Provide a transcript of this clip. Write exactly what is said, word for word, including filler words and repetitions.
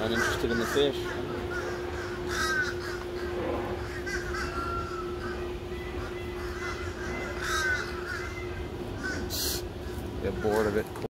not interested in the fish. Get bored of it.